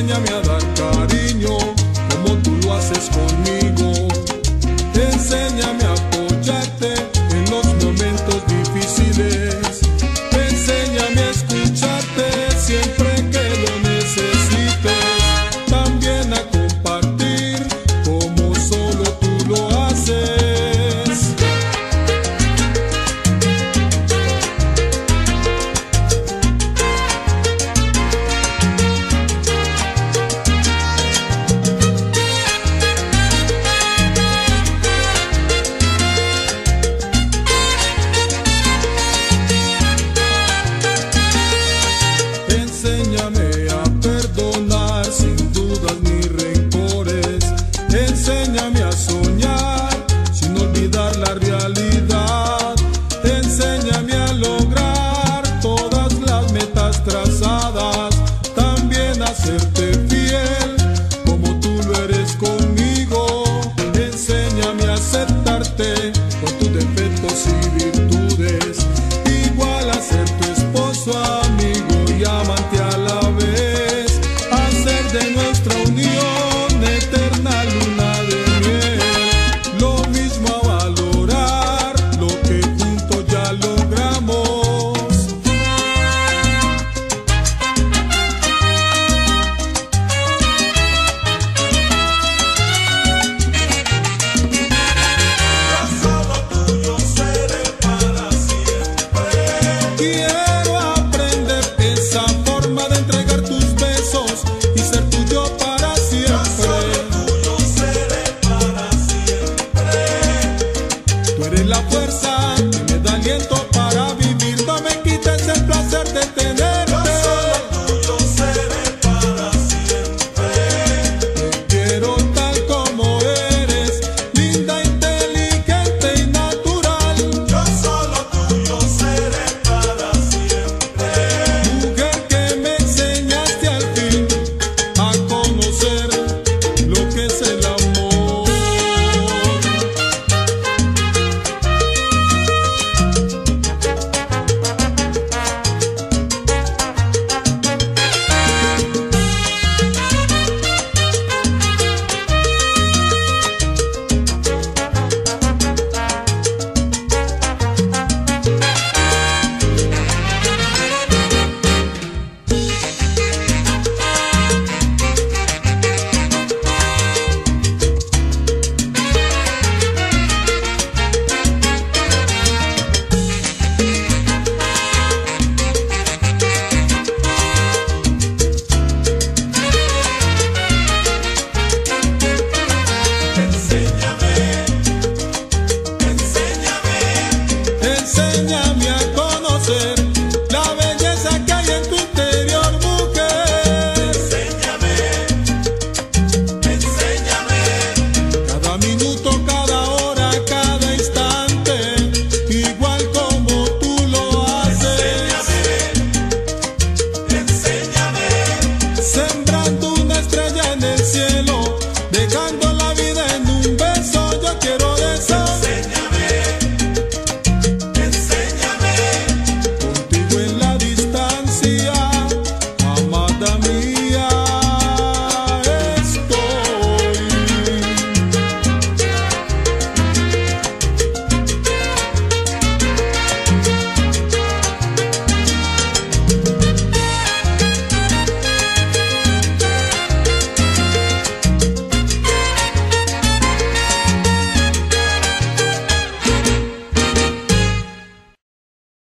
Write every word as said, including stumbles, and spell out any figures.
Enséñame a dar cariño como tú lo haces conmigo. Enséñame a apoyarte en los momentos difíciles. Enséñame a escucharte siempre que lo necesites. También a compartir como solo tú lo haces. Enséñame a perdonar sin dudas ni rencores. Enséñame a soñar sin olvidar la realidad. Enséñame a lograr todas las metas trazadas. También a hacerte